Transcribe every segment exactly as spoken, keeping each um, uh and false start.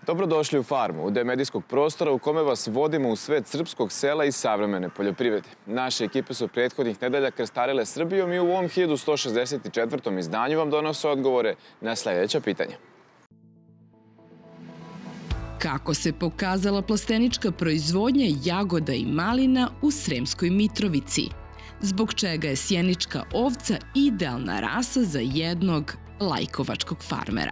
Dobrodošli u Farmu, udeo medijskog prostora u kome vas vodimo u svet srpskog sela i savremene poljoprivrede. Naše ekipe su prethodnih nedelja krstarile Srbijom i u ovom hiljadu sto šezdeset četvrtom izdanju vam donose odgovore na sljedeća pitanja. Kako se pokazala plastenička proizvodnja jagoda i malina u Sremskoj Mitrovici? Zbog čega je sjenička ovca idealna rasa za jednog lajkovačkog farmera?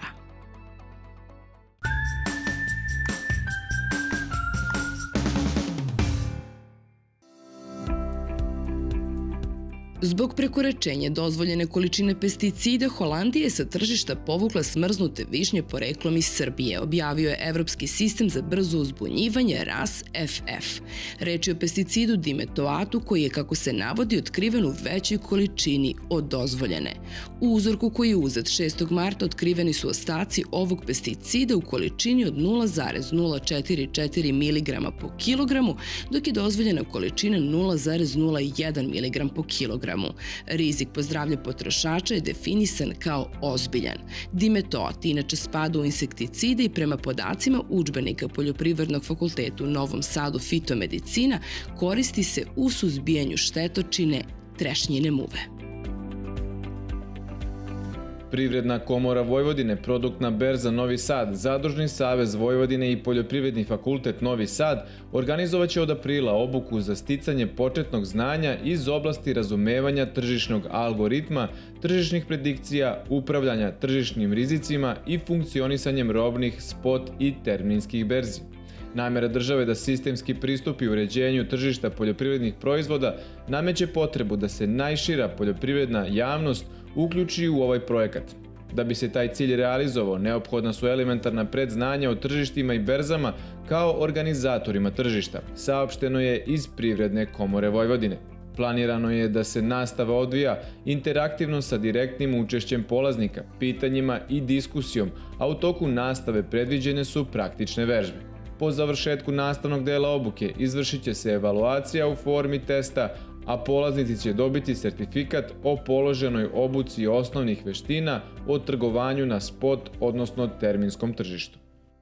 Zbog prekoračenja dozvoljene količine pesticida, Holandija je sa tržišta povukla smrznute višnje poreklom iz Srbije, objavio je Evropski sistem za brzo uzbunjivanje R A S F F. Reč je o pesticidu dimetoatu koji je, kako se navodi, otkriven u većoj količini od dozvoljene. U uzorku koji je uzet šestog marta otkriveni su ostaci ovog pesticida u količini od nula zarez nula četrdeset četiri miligrama po kilogramu, dok je dozvoljena količina nula zarez nula jedan miligram po kilogramu. Rizik po zdravlje potrošača je definisan kao ozbiljan. Dimetoat inače spada u insekticide i prema podacima udžbenika Poljoprivrednog fakulteta u Novom Sadu fitomedicina koristi se u suzbijanju štetočine trešnjine muve. Privredna komora Vojvodine, Produktna berza Novi Sad, Zadružni savez Vojvodine i Poljoprivredni fakultet Novi Sad organizovaće od aprila obuku za sticanje početnog znanja iz oblasti razumevanja tržišnog algoritma, tržišnih predikcija, upravljanja tržišnim rizicima i funkcionisanjem robnih, spot i terminskih berzi. Namera države da sistemski pristupi uređenju tržišta poljoprivrednih proizvoda nameće potrebu da se najšira poljoprivredna javnost uključi u ovaj projekat. Da bi se taj cilj realizovao, neophodna su elementarna predznanja o tržištima i berzama kao organizatorima tržišta, saopšteno je iz Privredne komore Vojvodine. Planirano je da se nastava odvija interaktivno sa direktnim učešćem polaznika, pitanjima i diskusijom, a u toku nastave predviđene su praktične vežbe. Po završetku nastavnog dela obuke izvršit će se evaluacija u formi testa, a polaznici će dobiti sertifikat o položenoj obuci osnovnih veština o trgovanju na spot, odnosno terminskom tržištu.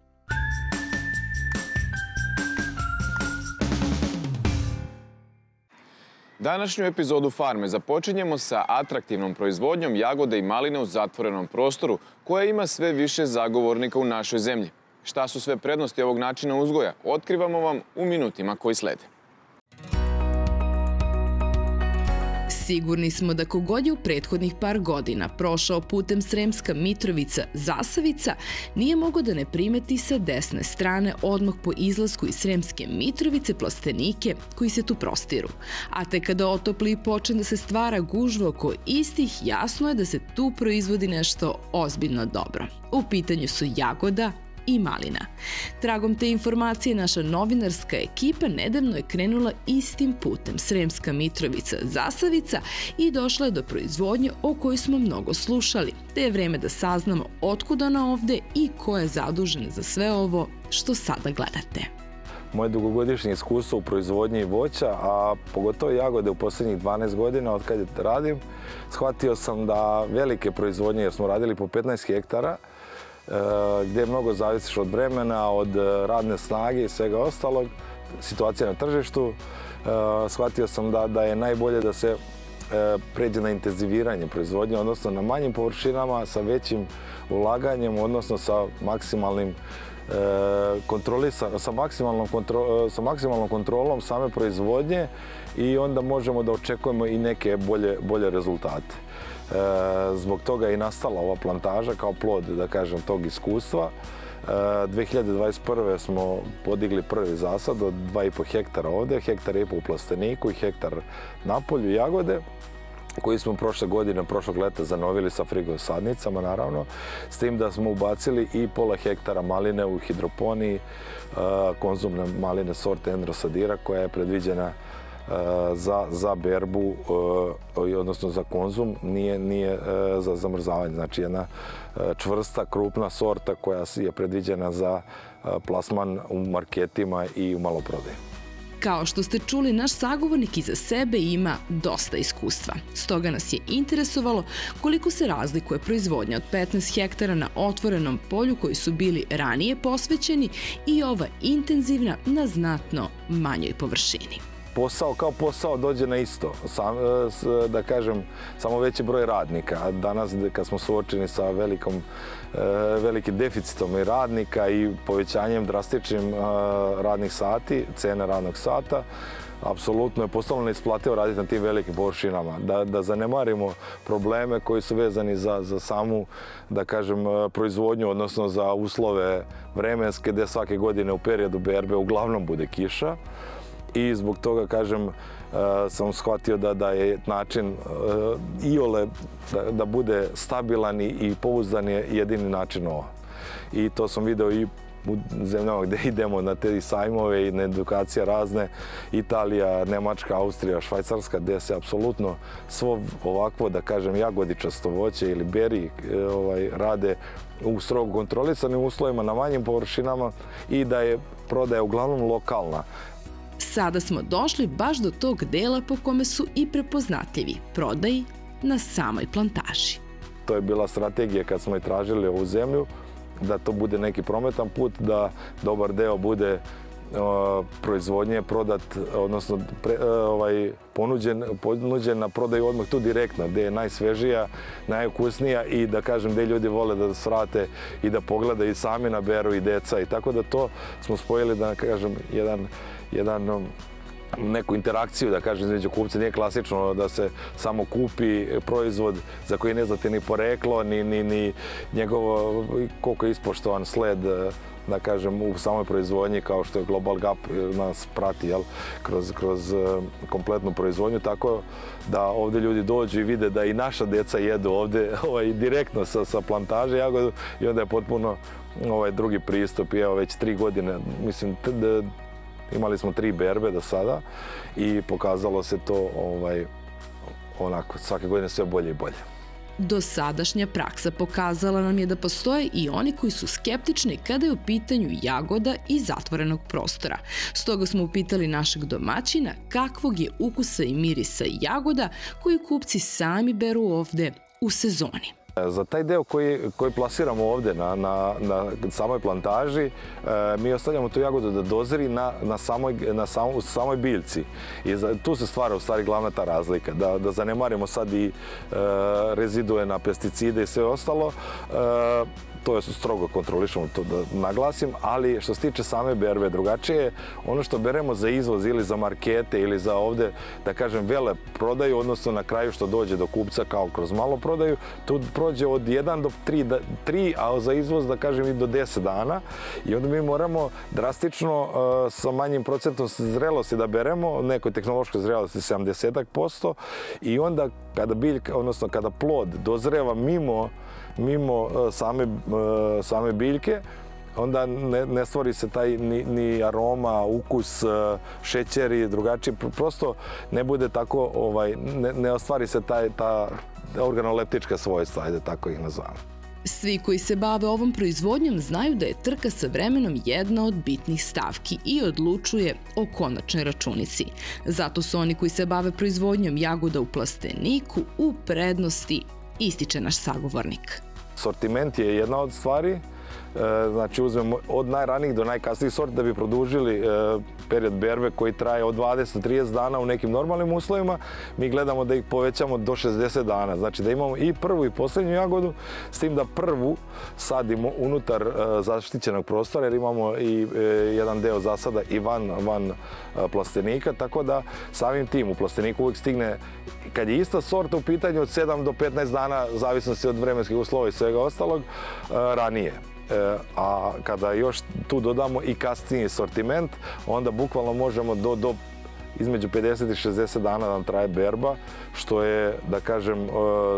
Današnju epizodu Farme započinjemo sa atraktivnom proizvodnjom jagode i maline u zatvorenom prostoru, koja ima sve više zagovornika u našoj zemlji. Šta su sve prednosti ovog načina uzgoja? Otkrivamo vam u minutima koji slede. Sigurni smo da kogod je u prethodnih par godina prošao putem Sremska Mitrovica Zasavica, nije mogao da ne primeti sa desne strane odmah po izlasku iz Sremske Mitrovice plastenike koji se tu prostiru. A te kada otopli i počne da se stvara gužva oko istih, jasno je da se tu proizvodi nešto ozbiljno dobro. U pitanju su jagoda i malina. Tragom te informacije naša novinarska ekipa nedavno je krenula istim putem Sremska Mitrovica Zasavica i došla je do proizvodnje o kojoj smo mnogo slušali, te je vreme da saznamo otkud ona ovde i ko je zadužen za sve ovo što sada gledate. Moje dugogodišnje iskustvo u proizvodnji voća, a pogotovo jagode u posljednjih dvanaest godina od kad radim, shvatio sam da velike proizvodnje, jer smo radili po petnaest hektara, gdje mnogo zavisiš od vremena, od radne snage i svega ostalog, situacija na tržištu. Shvatio sam da, da je najbolje da se pređe na intenziviranje proizvodnje, odnosno na manjim površinama, sa većim ulaganjem, odnosno sa maksimalnim kontrolisan, sa maksimalnom, kontro, sa maksimalnom kontrolom same proizvodnje i onda možemo da očekujemo i neke bolje, bolje rezultate. Zbog toga je i nastala ova plantaža kao plod, da kažem, tog iskustva. dve hiljade dvadeset prve smo podigli prvi zasad od dva i po hektara ovde, hektar i po u plasteniku i hektar na polju jagode, koji smo prošle godine, prošlog leta zanovili sa frigosadnicama, naravno, s tim da smo ubacili i pola hektara maline u hidroponiji, konzumne maline sorte Endrosadira, koja je predviđena za, za berbu, odnosno za konzum, nije, nije za zamrzavanje. Znači jedna čvrsta, krupna sorta koja je predviđena za plasman u marketima i u maloprodaji. Kao što ste čuli, naš sagovornik iza sebe ima dosta iskustva. Stoga nas je interesovalo koliko se razlikuje proizvodnja od petnaest hektara na otvorenom polju koji su bili ranije posvećeni i ova intenzivna na znatno manjoj površini. Posao kao posao dođe na isto, sam, da kažem, samo veći broj radnika. A danas kad smo suočeni sa velikom, velikim deficitom i radnika i povećanjem drastičnim radnih sati, cene radnog sata, apsolutno je postalo neisplativo raditi na tim velikim površinama. Da, da zanemarimo probleme koji su vezani za, za samu, da kažem, proizvodnju, odnosno za uslove vremenske, gde svake godine u periodu berbe uglavnom bude kiša. I zbog toga, kažem, sam shvatio da, da je način iole da, da bude stabilan i pouzdan je jedini način ovo. I to sam video i u zemljama gde idemo na te sajmove i na edukacije razne, Italija, Nemačka, Austrija, Švajcarska, gde se apsolutno svo ovakvo, da kažem, jagodičasto voće ili beri ovaj, rade u strogo kontrolisanim uslovima, na manjim površinama i da je prodaja uglavnom lokalna. Sada smo došli baš do tog dela po kome su i prepoznatljivi prodaji na samoj plantaži. To je bila strategija kad smo i tražili ovu zemlju, da to bude neki prometan put, da dobar deo bude uh, proizvodnje prodat, odnosno pre, uh, ovaj, ponuđen, ponuđen na prodaju odmah tu direktno, gde je najsvežija, najukusnija i da kažem gde ljudi vole da svrate i da pogledaju i sami naberu i deca i tako da to smo spojili da kažem jedan jedan neku interakciju, da kažem, između kupca. Nije klasično da se samo kupi proizvod za koji ne znate ni poreklo, ni, ni, ni njegovo, koliko je ispoštovan sled, da kažem, u samoj proizvodnji, kao što je Global Gap nas prati, jel, kroz, kroz kompletnu proizvodnju, tako da ovdje ljudi dođu i vide da i naša deca jedu ovdje ovaj, direktno sa, sa plantaže jagodu i onda je potpuno ovaj, drugi pristup. I evo već tri godine, mislim, imali smo tri berbe do sada i pokazalo se to ovaj, onako, svake godine sve bolje i bolje. Dosadašnja praksa pokazala nam je da postoje i oni koji su skeptični kada je u pitanju jagoda i zatvorenog prostora. Stoga smo upitali našeg domaćina kakvog je ukusa i mirisa jagoda koju kupci sami beru ovde u sezoni. Za taj deo koji, koji plasiramo ovdje na, na, na samoj plantaži, e, mi ostavljamo tu jagodu da dozri na, na, samoj, na sam, samoj biljci. I za, tu se stvara u stvari glavna ta razlika, da, da zanemarimo sad i e, rezidue na pesticide i sve ostalo. E, to je strogo kontrolišemo, to da naglasim, ali što se tiče same berbe drugačije, ono što beremo za izvoz ili za markete ili za ovdje, da kažem, vele prodaju, odnosno na kraju što dođe do kupca kao kroz malo prodaju, tu prođe od jedan do tri, a za izvoz, da kažem, i do deset dana. I onda mi moramo drastično uh, sa manjim procentom zrelosti da beremo, nekoj tehnološkoj zrelosti sedamdeset posto, i onda kada biljka, odnosno kada plod dozreva mimo mimo same, same biljke, onda ne, ne stvori se taj ni, ni aroma, ukus, šećer i drugačiji. Prosto ne bude tako, ovaj, ne, ne ostvari se taj, ta organoleptička svojstva, ajde tako ih nazvamo. Svi koji se bave ovom proizvodnjom znaju da je trka sa vremenom jedna od bitnih stavki i odlučuje o konačnoj računici. Zato su oni koji se bave proizvodnjom jagoda u plasteniku u prednosti, ističe naš sagovornik. Sortiment je jedna od stvari, znači uzmemo od najranijih do najkasnijih sorti da bi produžili period berbe koji traje od dvadeset do trideset dana u nekim normalnim uslovima. Mi gledamo da ih povećamo do šezdeset dana, znači da imamo i prvu i posljednju jagodu, s tim da prvu sadimo unutar zaštićenog prostora jer imamo i jedan deo zasada i van, van plastenika, tako da samim tim u plasteniku uvijek stigne, kad je ista sorta u pitanju, od sedam do petnaest dana, zavisnosti od vremenskih uslova i svega ostalog, ranije. A kada još tu dodamo i kasniji sortiment, onda bukvalno možemo do, do između pedeset i šezdeset dana da nam traje berba, što je, da kažem,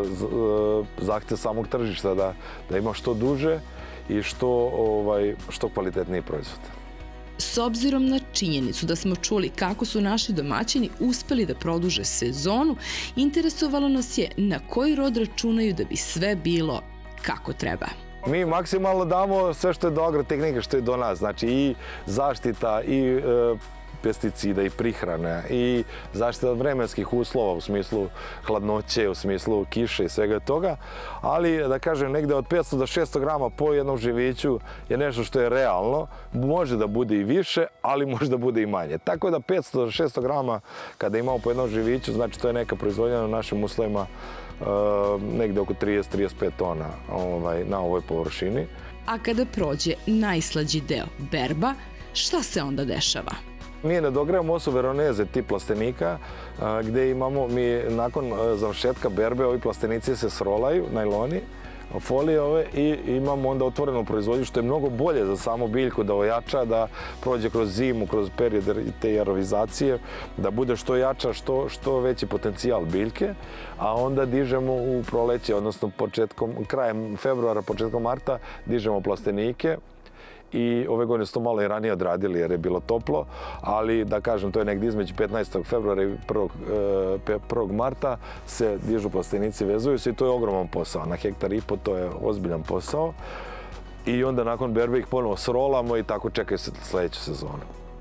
zahtjev samog tržišta, da, da ima što duže i što, ovaj, što kvalitetniji proizvod. S obzirom na činjenicu da smo čuli kako su naši domaćini uspeli da produže sezonu, interesovalo nas je na koji rod računaju da bi sve bilo kako treba. Mi maksimalno damo sve što je do agrotehnika, što je do nas, znači i zaštita i e, pesticida i prihrane i zaštita od vremenskih uslova u smislu hladnoće, u smislu kiše i svega toga, ali da kažem negde od petsto do šesto grama po jednom živiću je nešto što je realno, može da bude i više, ali može da bude i manje. Tako da petsto do šesto grama kada imamo po jednom živiću, znači to je neka proizvodnja na našim uslovima negde oko trideset do trideset pet tona na ovoj površini. A kada prođe najslađi deo, berba, šta se onda dešava? Mi ne dogrevamo osu veroneze tip plastenika, gde imamo, mi nakon završetka berbe, ovi plastenici se srolaju, najloni, folije ove, i imamo onda otvorenu proizvodnju, što je mnogo bolje za samu biljku, da ojača, da prođe kroz zimu, kroz period te aerovizacije, da bude što jača, što, što veći potencijal biljke, a onda dižemo u proleće, odnosno početkom, krajem februara, početkom marta, dižemo plastenike. I ove godine su to malo i ranije odradili jer je bilo toplo, ali da kažem, to je negdje između petnaestog februara i prvog marta se dižu plastenici, vezuju se i to je ogroman posao. Na hektar i po to je ozbiljan posao. I onda nakon berbe ih ponovo srolamo i tako čekaju se sljedeću sezonu.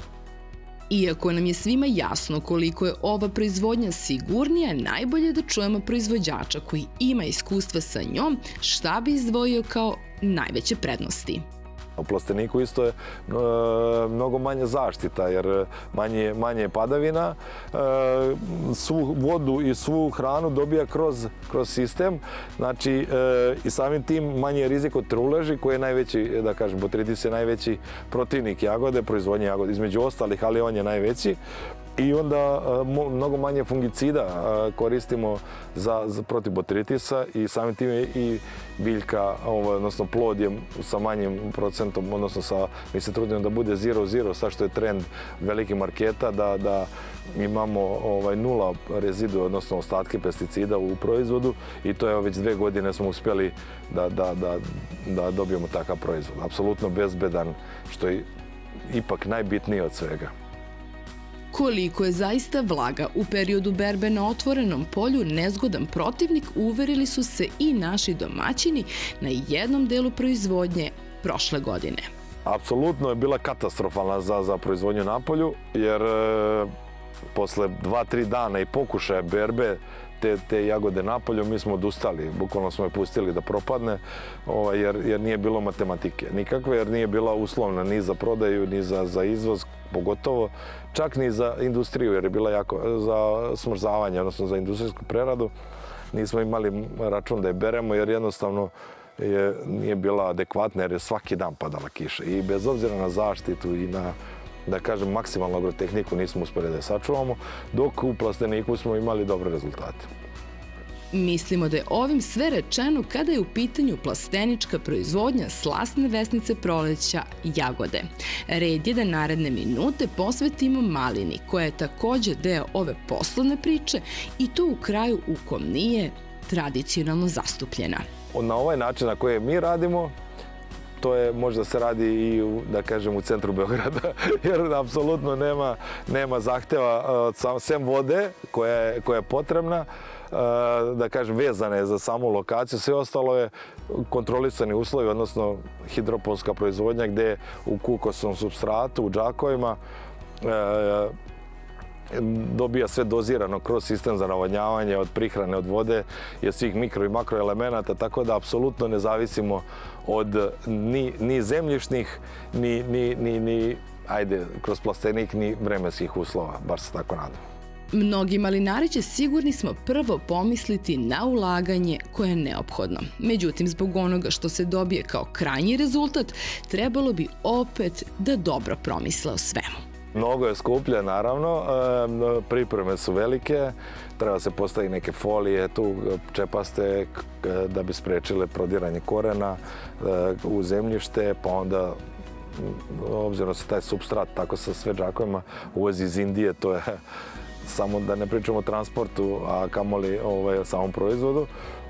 Iako nam je svima jasno koliko je ova proizvodnja sigurnija, najbolje da čujemo proizvođača koji ima iskustva sa njom, šta bi izdvojio kao najveće prednosti. U plasteniku isto je mnogo manja zaštita jer manje je padavina, svu vodu i svu hranu dobija kroz sistem, znači i samim tim manje je rizik od truleži koji je najveći, da kažem, botritis je najveći protivnik jagode, proizvodnje jagode, između ostalih, ali on je najveći. I onda mnogo manje fungicida koristimo protiv botritisa i samim tim i biljka, odnosno plod je sa manjim procentom, odnosno mi se trudimo da bude zero zero, sad što je trend velikih marketa, da imamo nula rezidu, odnosno ostatke pesticida u proizvodu i to je već dve godine smo uspjeli da dobijemo takav proizvod. Apsolutno bezbedan, što je ipak najbitnije od svega. Koliko je zaista vlaga u periodu berbe na otvorenom polju nezgodan protivnik, uverili su se i naši domaćini na jednom delu proizvodnje prošle godine. Apsolutno je bila katastrofalna za proizvodnju na polju, jer posle dva do tri dana i pokušaja berbe te jagode na polju, mi smo odustali. Bukvalno smo je pustili da propadne, jer nije bilo matematike nikakve, jer nije bila uslovna ni za prodaju, ni za izvoz, pogotovo čak ni za industriju, jer je bila jako za smrzavanje, odnosno za industrijsku preradu. Nismo imali račun da je beremo, jer jednostavno nije bila adekvatna, jer je svaki dan padala kiša. I bez obzira na zaštitu i na, da kažem, maksimalnu agrotehniku nismo uspjeli da je sačuvamo, dok u plasteniku smo imali dobre rezultate. Mislimo da je ovim sve rečeno kada je u pitanju plastenička proizvodnja slasne vesnice proleća jagode. Red je da naredne minute posvetimo malini, koja je također deo ove poslovne priče i to u kraju u kom nije tradicionalno zastupljena. Na ovaj način na koji mi radimo, to je, možda se radi i, da kažem, u centru Beograda, jer apsolutno nema zahteva, sem vode koja je potrebna, da kažem, vezana je za samu lokaciju. Sve ostalo je kontrolisani uslovi, odnosno hidroponska proizvodnja, gde u kukosnom supstratu, u džakovima, dobija sve dozirano kroz sistem za navodnjavanje, od prihrane, od vode i od svih mikro i makroelemenata, tako da apsolutno ne zavisimo od ni zemljišnih, ni, ajde, kroz plastenik, ni vremenskih uslova, bar se tako nadam. Mnogi malinari će, sigurni smo, prvo pomisliti na ulaganje koje je neophodno. Međutim, zbog onoga što se dobije kao krajnji rezultat, trebalo bi opet da dobro promisle o svemu. Mnogo je skuplje, naravno, pripreme su velike, treba se postaviti neke folije tu čepaste da bi sprečile prodiranje korena u zemljište, pa onda, obzirom da se taj supstrat tako sa sve džakovima uvozi iz Indije, to je samo da ne pričamo o transportu, a kamoli o samom proizvodu.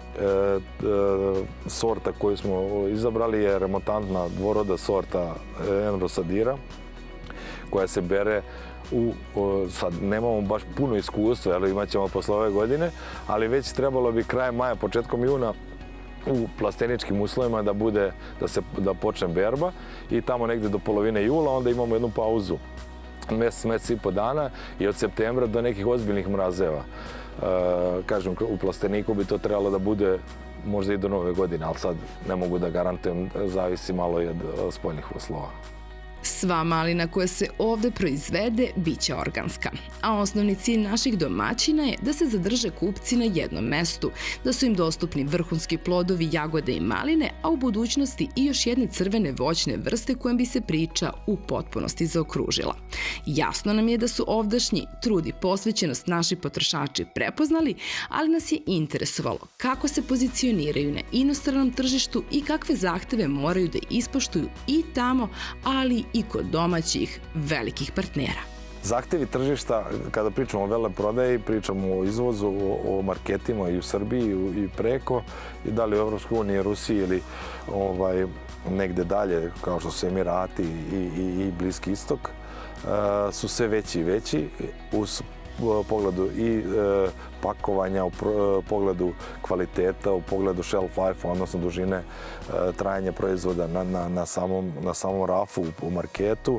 Sorta koju smo izabrali je remontantna dvoroda sorta Enrosadira, koja se bere u, sad nemamo baš puno iskustva, ali imat ćemo posle ove godine, ali već trebalo bi krajem maja, početkom juna u plasteničkim uslovima da bude, da se, da počne berba i tamo negde do polovine jula, onda imamo jednu pauzu mjesec, mjesec i po dana i od septembra do nekih ozbiljnih mrazeva. Kažem, u plasteniku bi to trebalo da bude možda i do nove godine, ali sad ne mogu da garantujem, zavisi malo i od spoljnih uslova. Sva malina koja se ovde proizvede bit će organska, a osnovni cilj naših domaćina je da se zadrže kupci na jednom mestu, da su im dostupni vrhunski plodovi, jagode i maline, a u budućnosti i još jedne crvene voćne vrste kojom bi se priča u potpunosti zaokružila. Jasno nam je da su ovdašnji trud i posvećenost naši potrošači prepoznali, ali nas je interesovalo kako se pozicioniraju na inostranom tržištu i kakve zahteve moraju da ispoštuju i tamo, ali i kod domaćih velikih partnera. Zahtevi tržišta, kada pričamo o veleprodaji, pričamo o izvozu, o marketima i u Srbiji i preko, i da li u Evropskoj uniji, Rusiji ili negde dalje, kao što su Emirati i Bliski istok, su sve veći i veći u pogledu i pakovanja, u pogledu kvaliteta, u pogledu shelf life, odnosno dužine trajanja proizvoda na samom rafu u marketu.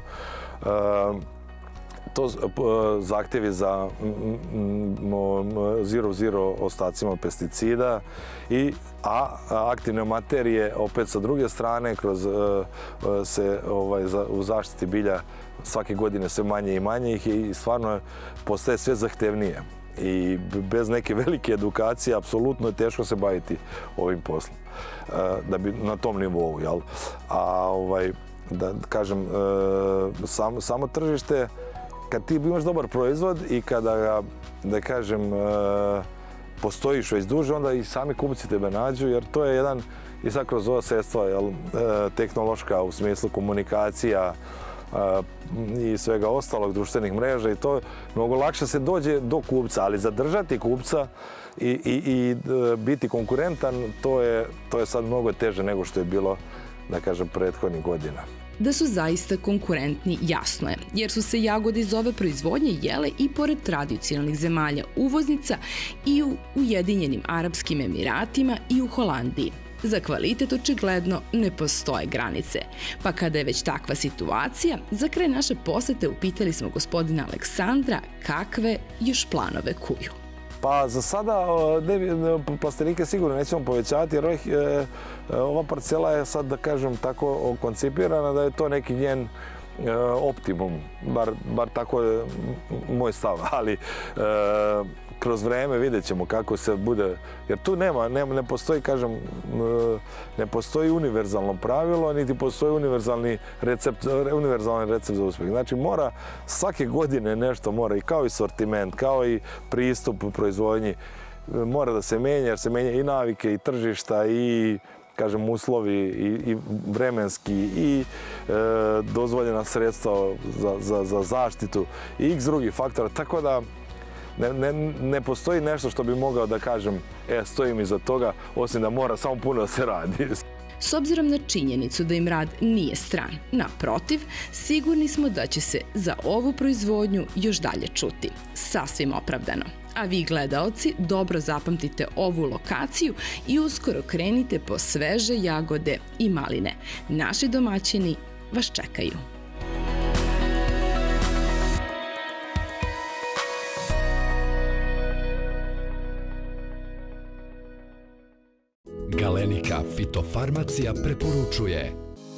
To zahtjevi za zero zero ostacima pesticida, a aktivne materije opet sa druge strane kroz se u zaštiti bilja svake godine sve manje i manje ih i stvarno postaje sve zahtevnije. I bez neke velike edukacije apsolutno je teško se baviti ovim poslom da bi na tom nivou. A da kažem, samo tržište, kad ti imaš dobar proizvod i kada ga, da kažem, postojiš već duže, onda i sami kupci tebe nađu, jer to je jedan, i sad kroz ova sredstva tehnološka u smislu komunikacija i svega ostalog, društvenih mreža i to, mnogo lakše se dođe do kupca, ali zadržati kupca i biti konkurentan, to je sad mnogo teže nego što je bilo, da kažem, prethodnih godina. Da su zaista konkurentni jasno je, jer su se jagode iz ove proizvodnje jele i pored tradicionalnih zemalja uvoznica i u Ujedinjenim Arapskim Emiratima i u Holandiji. Za kvalitet očigledno ne postoje granice. Pa kada je već takva situacija, za kraj naše posete upitali smo gospodina Aleksandra kakve još planove kuju. Pa za sada plastenike sigurno nećemo povećavati jer ova parcela je sad, da kažem, tako koncipirana da je to neki njen optimum, bar tako je moj stav, ali kroz vreme vidjet ćemo kako se bude, jer tu nema, ne postoji, kažem, ne postoji univerzalno pravilo, niti postoji univerzalni recept, univerzalni recept za uspjeh. Znači mora svake godine nešto mora, i kao i sortiment, kao i pristup u proizvodnji, mora da se menja, jer se menja i navike, i tržišta, i kažem, uslovi i vremenski i dozvoljena sredstva za zaštitu i x drugih faktora, tako da ne postoji nešto što bi mogao da kažem, e, stojim iza toga, osim da mora samo puno da se radi. S obzirom na činjenicu da im rad nije stran, naprotiv, sigurni smo da će se za ovu proizvodnju još dalje čuti. Sasvim opravdano. A vi, gledaoci, dobro zapamtite ovu lokaciju i uskoro krenite po sveže jagode i maline. Naši domaćini vas čekaju. Galenika fitofarmacija preporučuje.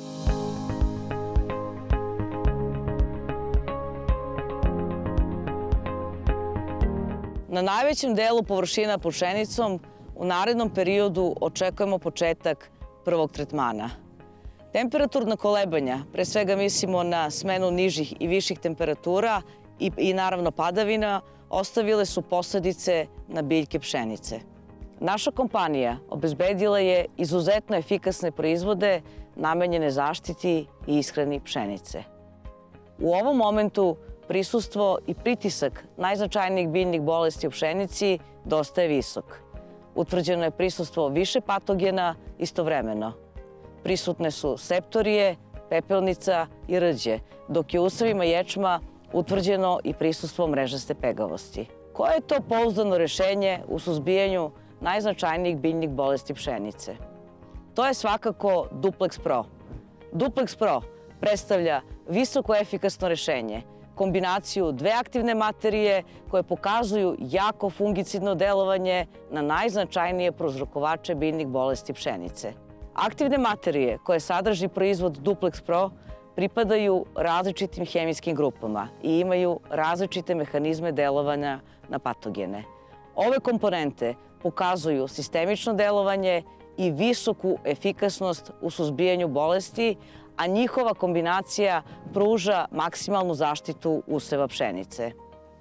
Na najvećem delu površina pod pšenicom u narednom periodu očekujemo početak prvog tretmana. Temperaturna kolebanja, pre svega mislimo na smenu nižih i viših temperatura i naravno padavina, ostavile su posledice na biljke pšenice. Naša kompanija obezbedila je izuzetno efikasne proizvode namenjene zaštiti i ishrani pšenice. U ovom momentu prisustvo i pritisak najznačajnijih biljnih bolesti u pšenici dosta je visok. Utvrđeno je prisustvo više patogena istovremeno. Prisutne su septorije, pepelnica i rđe, dok je u usevima ječma utvrđeno i prisustvo mrežaste pegavosti. Koje je to pouzdano rešenje u suzbijanju najznačajnijih biljnih bolesti pšenice? To je svakako Duplex Pro. Duplex Pro predstavlja visoko efikasno rešenje kombinaciju dve aktivne materije koje pokazuju jako fungicidno delovanje na najznačajnije prouzrokovače biljnih bolesti pšenice. Aktivne materije koje sadrži proizvod Duplex Pro pripadaju različitim hemijskim grupama i imaju različite mehanizme delovanja na patogene. Ove komponente pokazuju sistemično delovanje i visoku efikasnost u suzbijanju bolesti, a njihova kombinacija pruža maksimalnu zaštitu useva pšenice.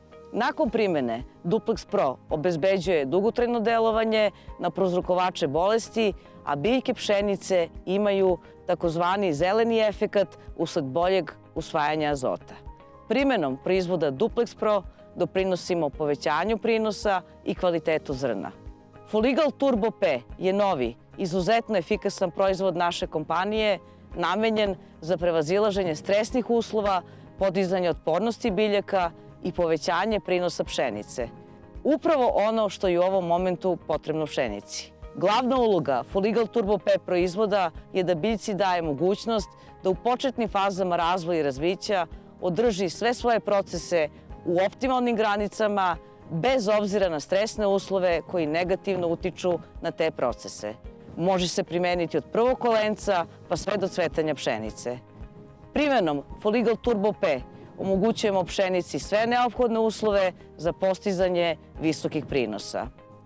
Nakon primene, Duplex Pro obezbeđuje dugotrajno delovanje na prouzrokovače bolesti, a biljke pšenice imaju takozvani zeleni efekat usled boljeg usvajanja azota. Primenom proizvoda Duplex Pro doprinosimo povećanju prinosa i kvalitetu zrna. Foligal Turbo P je novi, izuzetno efikasan proizvod naše kompanije, namenjen za prevazilaženje stresnih uslova, podizanje otpornosti biljaka i povećanje prinosa pšenice. Upravo ono što je u ovom momentu potrebno pšenici. Glavna uloga Foligal Turbo P proizvoda je da biljci daje mogućnost da u početnim fazama razvoja i razvića održi sve svoje procese u optimalnim granicama, bez obzira na stresne uslove koji negativno utiču na te procese. Može se primeniti od prvog kolenca pa sve do cvetanja pšenice. Primenom Foligal Turbo P omogućujemo pšenici sve neophodne uslove za postizanje visokih prinosa.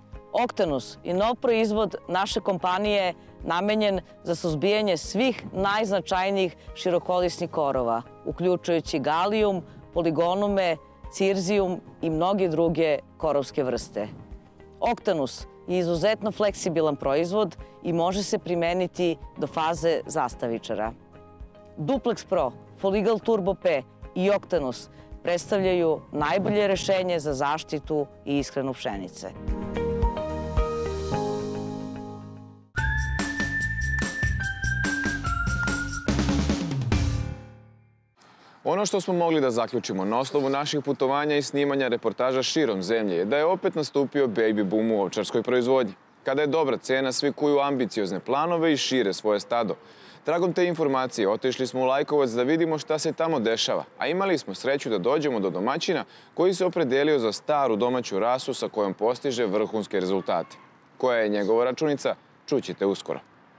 Octanus je nov proizvod naše kompanije namenjen za suzbijanje svih najznačajnijih širokolisnih korova, uključujući galijum, poligonume, cirzijum i mnoge druge korovske vrste. Octanus je izuzetno fleksibilan proizvod i može se primeniti do faze zastavičara. Duplex Pro, Foligal Turbo P i Octanus predstavljaju najbolje rešenje za zaštitu i ishranu pšenice. Ono što smo mogli da zaključimo na osnovu naših putovanja i snimanja reportaža širom zemlje je da je opet nastupio baby boom u ovčarskoj proizvodnji. Kada je dobra cena, svi kuju ambiciozne planove i šire svoje stado. Tragom te informacije otišli smo u Lajkovac da vidimo šta se tamo dešava, a imali smo sreću da dođemo do domaćina koji se opredelio za staru domaću rasu sa kojom postiže vrhunske rezultate. Koja je njegova računica, čućete uskoro.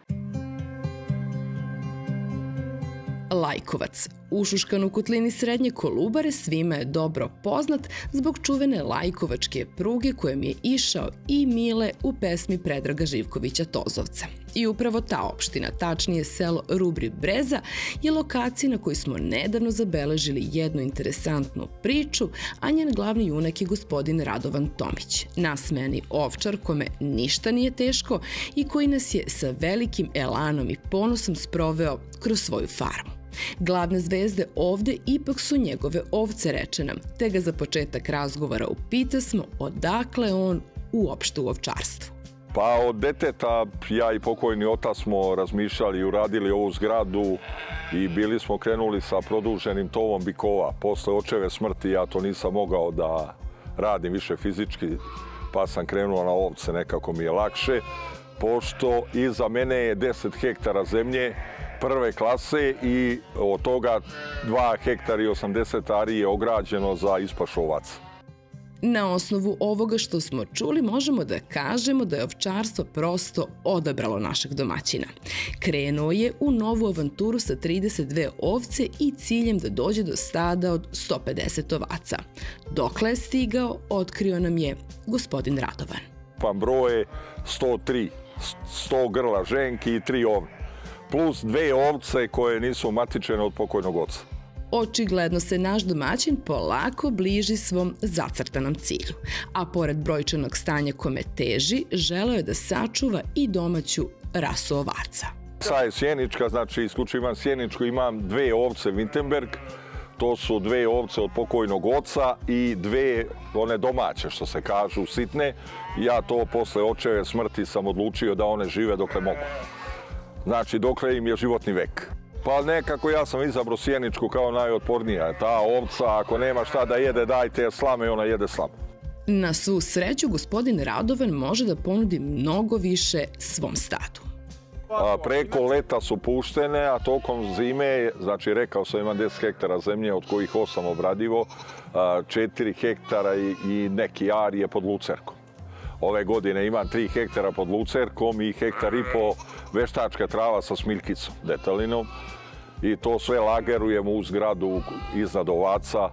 Lajkovac. Ušuškan u kotlini Srednje Kolubare svima je dobro poznat zbog čuvene lajkovačke pruge kojem je išao i Mile u pesmi Predraga Živkovića Tozovca. I upravo ta opština, tačnije selo Rubri Breza, je lokacija na kojoj smo nedavno zabeležili jednu interesantnu priču, a njen glavni junak je gospodin Radovan Tomić, nasmejani ovčar kome ništa nije teško i koji nas je sa velikim elanom i ponosom sproveo kroz svoju farmu. Glavne zvezde ovde ipak su njegove ovce, reče nam, te ga za početak razgovora upitasmo odakle on uopšte u ovčarstvu. Pa od deteta ja i pokojni otac smo razmišljali i uradili ovu zgradu i bili smo krenuli sa produženim tovom bikova. Posle očeve smrti ja to nisam mogao da radim više fizički, pa sam krenuo na ovce, nekako mi je lakše. Pošto iza mene je deset hektara zemlje prve klase i od toga dva hektara i osamdeset ari je ograđeno za ispašu ovaca. Na osnovu ovoga što smo čuli možemo da kažemo da je ovčarstvo prosto odabralo našeg domaćina. Krenuo je u novu avanturu sa trideset dve ovce i ciljem da dođe do stada od sto pedeset ovaca. Dokle je stigao, otkrio nam je gospodin Radovan. Pa broje sto tri, sto grla ženki i tri ovne, plus dve ovce koje nisu matičene od pokojnog oca. Očigledno se naš domaćin polako bliži svom zacrtanom cilju, a pored brojčanog stanja kome teži, želeo je da sačuva i domaću rasu ovaca. Sa je sjenička, znači isključivam sjeničku, imam dve ovce Wittenberg, to su dve ovce od pokojnog oca i dve one domaće, što se kažu, sitne. Ja to posle očeve smrti sam odlučio da one žive dokle mogu. Znači, dokle im je životni vek. Pa nekako ja sam izabrao sjeničku kao najotpornija. Ta ovca, ako nema šta da jede, dajte je slame i ona jede slame. Na svu sreću, gospodin Radovan može da ponudi mnogo više svom stadu. Preko leta su puštene, a tokom zime, znači rekao sam imam deset hektara zemlje, od kojih osam obradivo, četiri hektara i neki ar je pod lucerkom. Ove godine imam tri hektara pod lucerkom i hektar i po veštačka trava sa smiljkicom, detaljinom. I to sve lagerujemo u zgradu iznad ovaca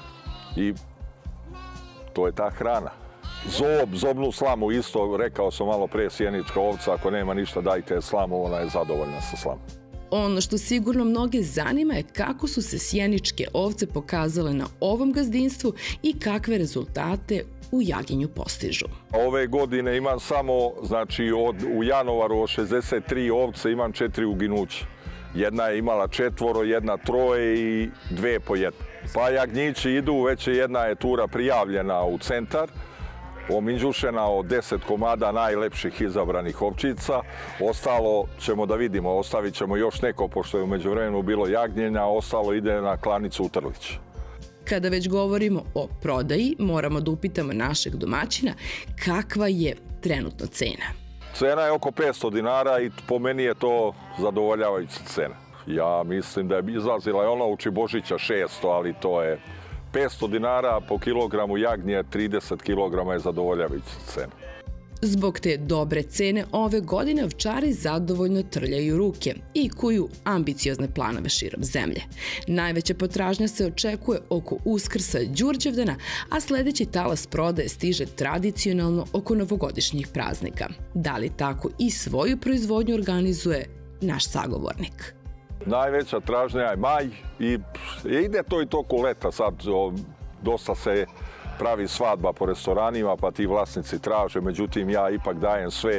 i to je ta hrana. Zob, zobnu slamu isto, rekao sam malo pre, sjenička ovca, ako nema ništa dajte slamu, ona je zadovoljna sa slamom. Ono što sigurno mnoge zanima je kako su se sjeničke ovce pokazale na ovom gazdinstvu i kakve rezultate u jaginju postižu. Ove godine imam samo, znači od, u januaru od šezdeset tri ovce imam četiri uginuća. Jedna je imala četvoro, jedna troje i dve po jedna. Pa jagnjići idu, već je jedna je tura prijavljena u centar, ominđušena od deset komada najlepših izabranih ovčica. Ostalo ćemo da vidimo, ostavit ćemo još neko, pošto je u međuvremenu bilo jagnjenja, a ostalo ide na klanicu u Trlić. Kada već govorimo o prodaji, moramo da upitamo našeg domaćina kakva je trenutno cena. Cena je oko petsto dinara i po meni je to zadovoljavajuća cena. Ja mislim da je izlazila je ona uči Božića šesto, ali to je petsto dinara po kilogramu jagnje, trideset kilograma je zadovoljavajuća cena. Zbog te dobre cene ove godine ovčari zadovoljno trljaju ruke i kuju ambiciozne planove širom zemlje. Najveća potražnja se očekuje oko Uskrsa Đurđevdana, a sledeći talas prodaje stiže tradicionalno oko novogodišnjih praznika. Da li tako i svoju proizvodnju organizuje naš sagovornik? Najveća tražnja je maj i ide to i toku leta. Sad dosta se pravi svadba po restoranima, pa ti vlasnici traže. Međutim, ja ipak dajem sve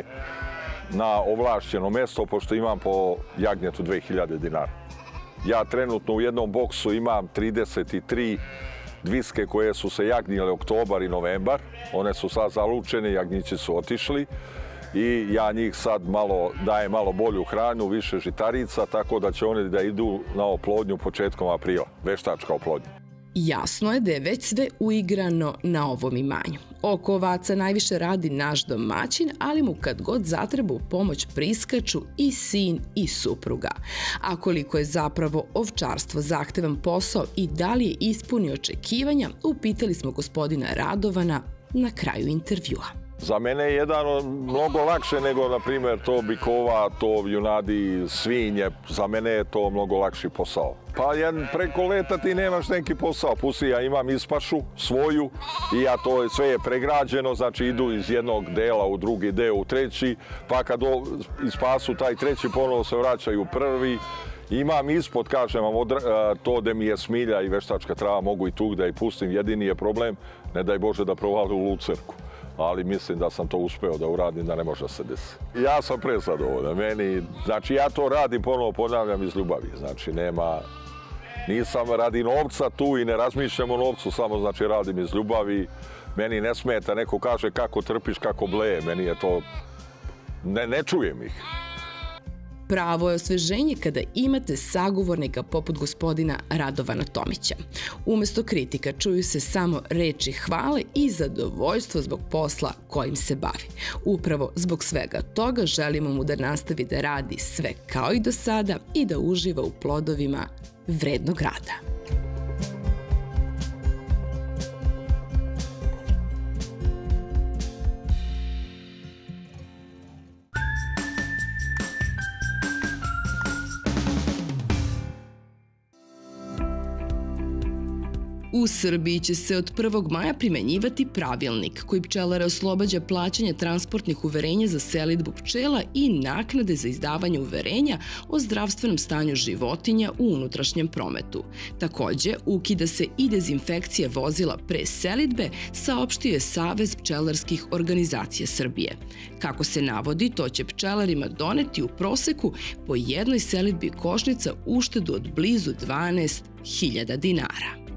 na ovlašćeno mesto, pošto imam po jagnjetu dve hiljade dinara. Ja trenutno u jednom boksu imam trideset tri dviske koje su se jagnjile oktobar i novembar. One su sad zalučene, jagnjići su otišli. I ja njih sad malo dajem malo bolju hranu, više žitarica, tako da će oni da idu na oplodnju početkom aprila, veštačka oplodnja. Jasno je da je već sve uigrano na ovom imanju. Oko ovaca najviše radi naš domaćin, ali mu kad god zatreba u pomoć priskaču i sin i supruga. A koliko je zapravo ovčarstvo zahtevan posao i da li je ispunio očekivanja, upitali smo gospodina Radovana na kraju intervjua. Za mene je jedan mnogo lakše nego, na primjer, to bikova, to junadi, svinje. Za mene je to mnogo lakši posao. Pa preko leta ti nemaš neki posao. Pusti, ja imam ispašu svoju i ja to sve je pregrađeno, znači idu iz jednog dela u drugi deo, u treći, pa kad ispasu taj treći, ponovo se vraćaju u prvi. Imam ispod, kažem vam, to da mi je smilja i veštačka trava, mogu i tu da i pustim. Jedini je problem, ne daj Bože da provali u lucerku. Ali mislim da sam to uspeo da uradim, da ne može da se desi. Ja sam prezadovoljan. Meni, znači ja to radim, ponovo ponavljam, iz ljubavi. Znači nema, nisam radi novca tu i ne razmišljam o novcu, samo znači radim iz ljubavi. Meni ne smeta, neko kaže kako trpiš, kako bleje, meni je to, ne, ne čujem ih. Pravo je osveženje kada imate sagovornika poput gospodina Radovana Tomića. Umesto kritika čuju se samo reči hvale i zadovoljstvo zbog posla kojim se bavi. Upravo zbog svega toga želimo mu da nastavi da radi sve kao i do sada i da uživa u plodovima vrednog rada. U Srbiji će se od prvog maja primenjivati pravilnik koji pčelare oslobađa plaćanja transportnih uverenja za selidbu pčela i naknade za izdavanje uverenja o zdravstvenom stanju životinja u unutrašnjem prometu. Takođe, ukida se i dezinfekcija vozila pre selidbe, saopštio je Savez pčelarskih organizacija Srbije. Kako se navodi, to će pčelarima doneti u proseku po jednoj selidbi košnica uštedu od blizu dvanaest hiljada dinara.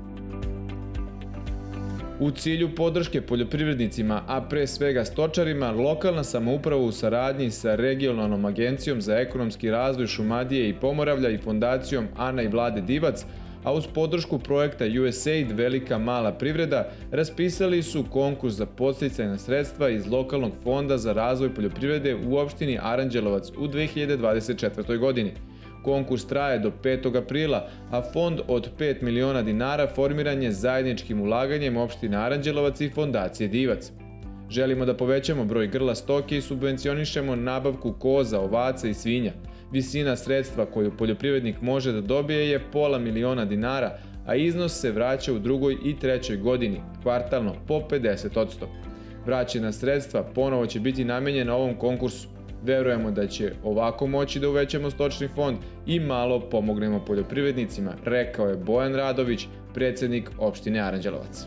U cilju podrške poljoprivrednicima, a pre svega stočarima, lokalna samouprava u saradnji sa Regionalnom agencijom za ekonomski razvoj Šumadije i Pomoravlja i fondacijom Ana i Vlade Divac a uz podršku projekta U S A I D Velika mala privreda raspisali su konkurs za podsticajna sredstva iz lokalnog fonda za razvoj poljoprivrede u opštini Aranđelovac u dve hiljade dvadeset četvrtoj. godini. Konkurs traje do petog aprila, a fond od pet miliona dinara formiran je zajedničkim ulaganjem opštine Aranđelovac i fondacije Divac. Želimo da povećamo broj grla stoke i subvencionišemo nabavku koza, ovaca i svinja. Visina sredstva koju poljoprivrednik može da dobije je pola miliona dinara, a iznos se vraća u drugoj i trećoj godini, kvartalno po pedeset posto. Vraćena sredstva ponovo će biti namenjena ovom konkursu. Verujemo da će ovako moći da uvećamo stočni fond i malo pomognemo poljoprivrednicima, rekao je Bojan Radović, predsednik opštine Aranđelovac.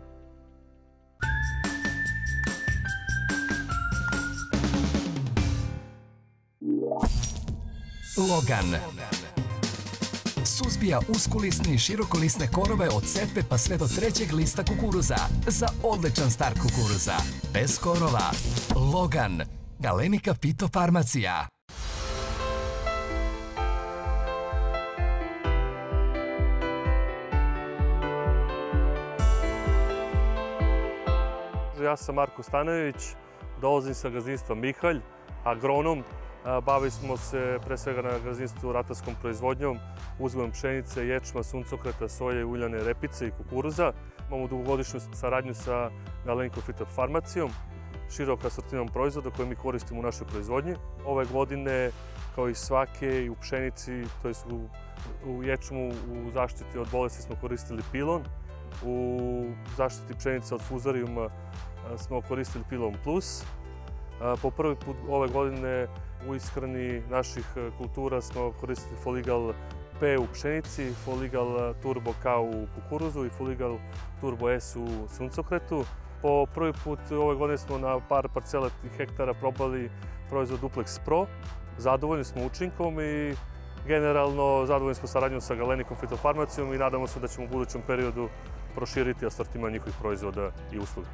Logan suzbija uskulisne i širokolisne korove od setve pa sve do trećeg lista kukuruza za odličan start kukuruza. Bez korova. Logan. Galenika fitofarmacija. Ja sam Marko Stanojević, dolazim sa gazdinstva Mihalj, agronom. Bavili smo se pre svega na gazdinstvu ratarskom proizvodnjom, uzgojem pšenice, ječma, suncokreta, soje, uljane repice i kukuruza. Imamo dugogodišnju saradnju sa Galenikom fitofarmacijom, širok asortiman proizvoda koje mi koristimo u našoj proizvodnji. Ove godine, kao i svake, i u pšenici, to je u ječmu, u zaštiti od bolesti smo koristili pilon. U zaštiti pšenice od fuzarijuma smo koristili pilon plus. Po prvi put ove godine u ishrani naših kultura smo koristili Foligal P u pšenici, Foligal Turbo K u kukuruzu i Foligal Turbo S u suncokretu. Po prvi put ove godine smo na par parcela hektara probali proizvod Duplex Pro. Zadovoljni smo učinkom i generalno zadovoljni smo saradnjom sa Galenikom fitofarmacijom i nadamo se da ćemo u budućem periodu proširiti asortiman njihovih proizvoda i usluga.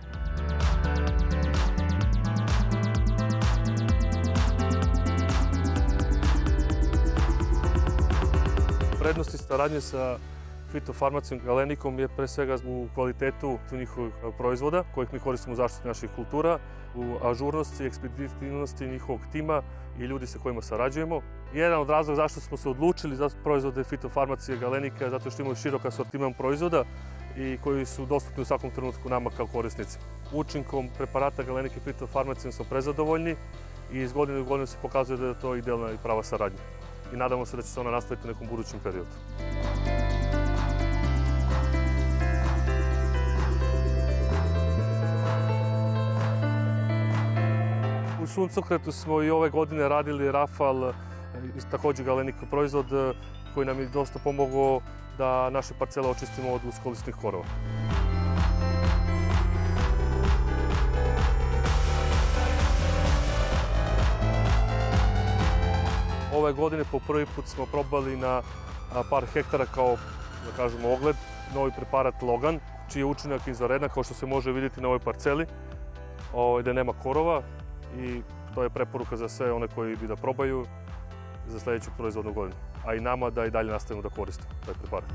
Prednosti saradnje sa fitofarmacijom Galenikom je pre svega u kvalitetu njihovih proizvoda kojih mi koristimo u zaštiti naših kultura, u ažurnosti i ekspeditivnosti njihovog tima i ljudi sa kojima sarađujemo. Jedan od razloga zašto smo se odlučili za proizvode fitofarmacije Galenika je zato što imaju širok asortiman proizvoda i koji su dostupni u svakom trenutku nama kao korisnicima. Učinkom preparata Galenike fitofarmacijom smo prezadovoljni i iz godine u godinu se pokazuje da je to idealna i prava saradnja. I nadamo se da će se ona nastaviti u nekom budućem periodu. U suncokretu smo i ove godine radili Rafal, također Galenikov proizvod, koji nam je dosta pomogao da naše parcele očistimo od uskolisnih korova. Ove godine po prvi put smo probali na par hektara kao, da kažemo, ogled, novi preparat Logan, čiji je učinak izvanredan, kao što se može vidjeti na ovoj parceli, gde nema korova i to je preporuka za sve one koji bi da probaju za sljedeću proizvodnu godinu, a i nama da i dalje nastavimo da koristimo taj preparat.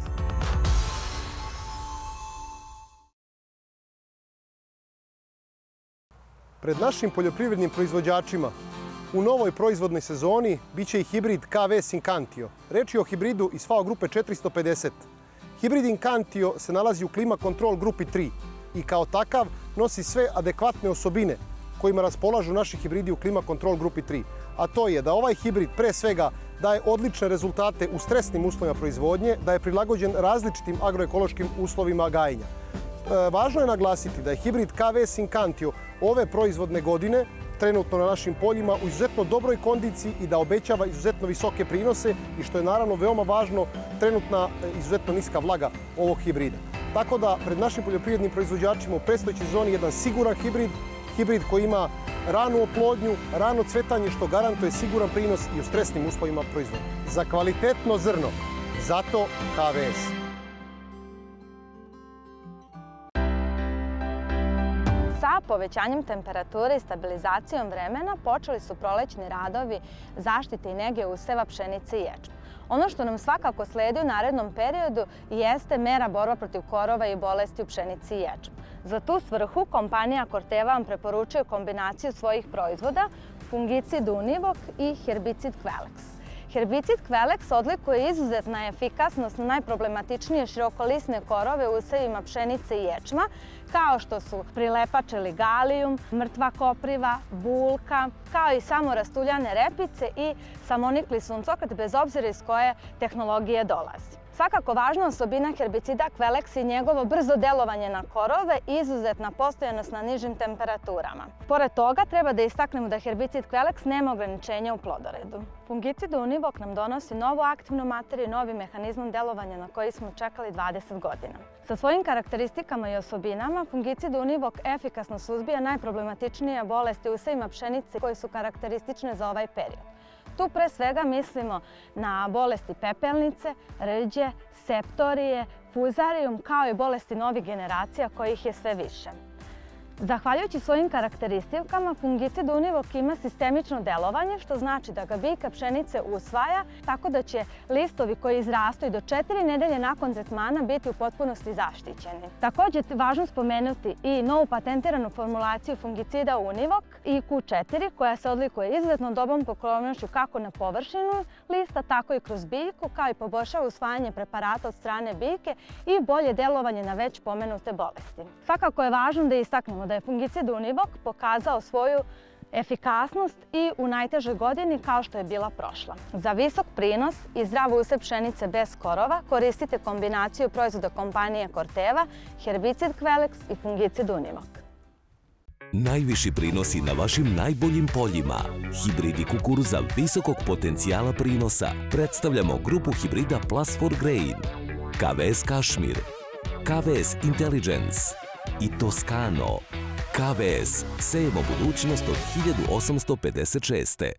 Pred našim poljoprivrednim proizvođačima u novoj proizvodnoj sezoni biće i hibrid K V Syncantio. Reč je o hibridu iz F A O grupe četiristo pedeset. Hibrid Incantio se nalazi u Klima Control grupi tri i kao takav nosi sve adekvatne osobine kojima raspolažu naši hibridi u Klima Control grupi tri. A to je da ovaj hibrid pre svega daje odlične rezultate u stresnim uslovima proizvodnje, da je prilagođen različitim agroekološkim uslovima gajenja. E, važno je naglasiti da je hibrid K V Syncantio ove proizvodne godine trenutno na našim poljima u izuzetno dobroj kondiciji i da obećava izuzetno visoke prinose i što je naravno veoma važno, trenutna izuzetno niska vlaga ovog hibrida. Tako da pred našim poljoprivrednim proizvođačima u predstojećoj sezoni jedan siguran hibrid, hibrid koji ima ranu oplodnju, rano cvetanje što garantuje siguran prinos i u stresnim uslovima proizvodnje. Za kvalitetno zrno, zato K V S. Sa povećanjem temperature i stabilizacijom vremena počeli su prolećni radovi zaštite i nege useva pšenice i ječma. Ono što nam svakako sledi u narednom periodu jeste mera borba protiv korova i bolesti u pšenici i ječmu. Za tu svrhu kompanija Corteva vam preporučuje kombinaciju svojih proizvoda fungicid Univok i herbicid Quelex. Herbicid Quelex odlikuje izuzetna efikasnost na najproblematičnije širokolisne korove u usevima pšenice i ječma, kao što su prilepače ligalijum, mrtva kopriva, bulka, kao i samorastuljane repice i samonikli suncokret, bez obzira iz koje tehnologije dolazi. Svakako važna osobina herbicida Quelex je njegovo brzo delovanje na korove i izuzetna postojanost na nižim temperaturama. Pored toga, treba da istaknemo da herbicid Quelex nema ograničenja u plodoredu. Fungicid Univok nam donosi novu aktivnu materiju, novim mehanizmom delovanja na koji smo čekali dvadeset godina. Sa svojim karakteristikama i osobinama, fungicid Univok efikasno suzbija najproblematičnije bolesti u usevima pšenice koje su karakteristične za ovaj period. Tu pre svega mislimo na bolesti pepelnice, rđe, septorije, fuzarijum, kao i bolesti novih generacija kojih je sve više. Zahvaljujući svojim karakteristikama, fungicid Univok ima sistemično delovanje, što znači da ga biljka pšenice usvaja, tako da će listovi koji izrastu i do četiri nedelje nakon tretmana biti u potpunosti zaštićeni. Također je važno spomenuti i novu patentiranu formulaciju fungicida Univok i Q četiri, koja se odlikuje izuzetno dobrom pokrovnošću kako na površinu lista, tako i kroz biljku, kao i poboljšava usvajanje preparata od strane biljke i bolje delovanje na već pomenute bolesti. Svakako je važno da istaknemo da je fungicid Univok pokazao svoju efikasnost i u najtežoj godini kao što je bila prošla. Za visok prinos i zdrav usev pšenice bez korova koristite kombinaciju proizvoda kompanije Corteva, herbicid Quelex i fungicid Univok. Najviši prinosi na vašim najboljim poljima. Hibridi kukuruza visokog potencijala prinosa. Predstavljamo grupu hibrida Plus for Grain, K V S Kašmir, K V S Intelligence i Toscano. K V S, sejemo budućnost od hiljadu osamsto pedeset šeste.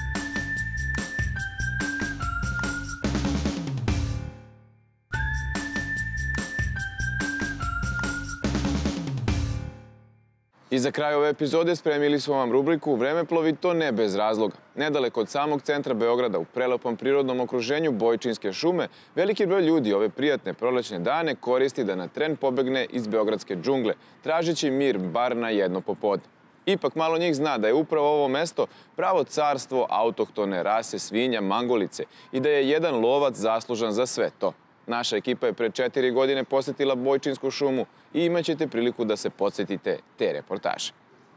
I za kraj ove epizode spremili smo vam rubriku Vremeplov i to ne bez razloga. Nedaleko od samog centra Beograda, u prelepom prirodnom okruženju Bojčinske šume, veliki broj ljudi ove prijatne prolećne dane koristi da na tren pobegne iz beogradske džungle, tražeći mir bar na jedno popodne. Ipak malo njih zna da je upravo ovo mesto pravo carstvo autohtone rase svinja mangolice i da je jedan lovac zaslužan za sve to. Naša ekipa je pre četiri godine posjetila Bojčinsku šumu i imat ćete priliku da se podsjetite te reportaže.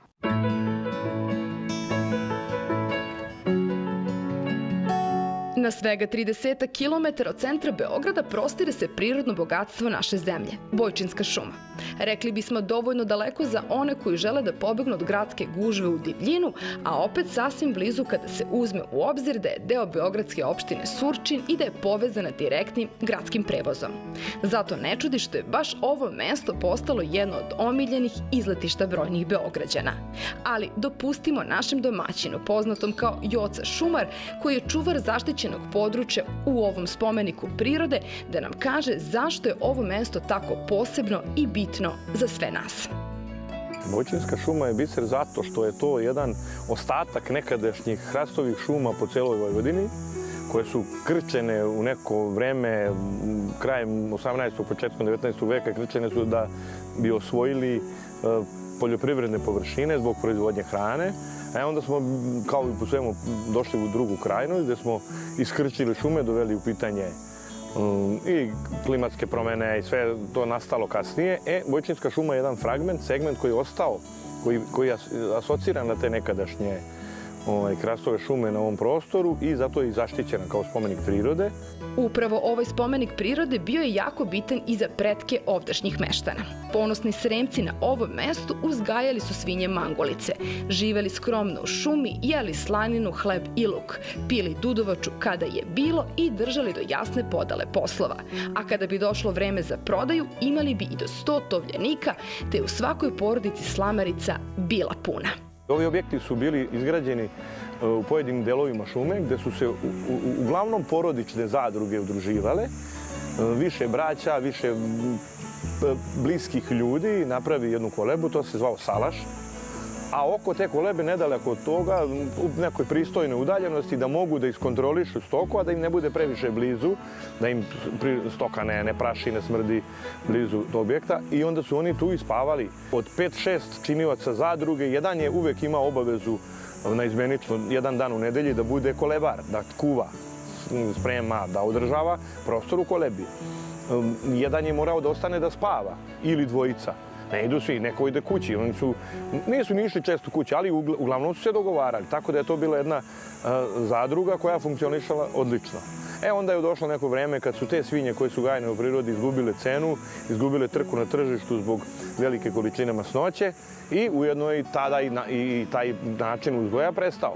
Na svega trideset kilometara od centra Beograda prostire se prirodno bogatstvo naše zemlje, Bojčinska šuma. Rekli bismo dovoljno daleko za one koji žele da pobegnu od gradske gužve u divljinu, a opet sasvim blizu kada se uzme u obzir da je deo beogradske opštine Surčin i da je povezana direktnim gradskim prevozom. Zato ne čudi što je baš ovo mesto postalo jedno od omiljenih izletišta brojnih Beograđana. Ali dopustimo našem domaćinu, poznatom kao Joca Šumar, koji je čuvar zaštićenog područja u ovom spomeniku prirode, da nam kaže zašto je ovo mesto tako posebno i bitno za sve nas. Bojčinska šuma je biser zato što je to jedan ostatak nekadašnjih hrastovih šuma po celoj Vojvodini, koje su krčene u neko vreme, krajem osamnaestog. početkom devetnaestog. veka, krčene su da bi osvojili poljoprivredne površine zbog proizvodnje hrane. A onda smo, kao i po svemu, došli u drugu krajinu gde smo iskrčili šume, doveli u pitanje i klimatske promene i sve to nastalo kasnije. E, Bojčinska šuma je jedan fragment, segment koji je ostao, koji je asociran na te nekadašnje hrastove šume na ovom prostoru i zato je i zaštićena kao spomenik prirode. Upravo ovaj spomenik prirode bio je jako bitan i za pretke ovdašnjih meštana. Ponosni Sremci na ovom mestu uzgajali su svinje mangolice, živeli skromno u šumi, jeli slaninu, hleb i luk, pili dudovaču kada je bilo i držali do jasne podale poslova. A kada bi došlo vreme za prodaju, imali bi i do sto tovljenika, te u svakoj porodici slamarica bila puna. Ovi objekti su bili izgrađeni u pojedinim delovima šume, gde su se uglavnom porodične zadruge udruživale. Više braća, više bliskih ljudi napravi jednu kolebu, to se zvao salaš. a oko te kolebe nedaleko od toga, u nekoj pristojnoj udaljenosti, da mogu da iskontrolišu stoku, a da im ne bude previše blizu, da im stoka ne, ne praši, ne smrdi blizu do objekta. I onda su oni tu ispavali. Od pet šest činilaca zadruge, jedan je uvek imao obavezu naizmenično jedan dan u nedelji da bude kolebar, da kuva, sprema, da održava prostor u kolebi. Jedan je morao da ostane da spava, ili dvojica. Ne idu svi, neko ide kući. Oni su, nisu ni išli često kući, ali uglavnom su se dogovarali. Tako da je to bila jedna zadruga koja funkcionišala odlično. E, onda je došlo neko vreme kad su te svinje koje su gajene u prirodi izgubile cenu, izgubile trku na tržištu zbog velike količine masnoće i ujedno je i tada i, na, i taj način uzgoja prestao.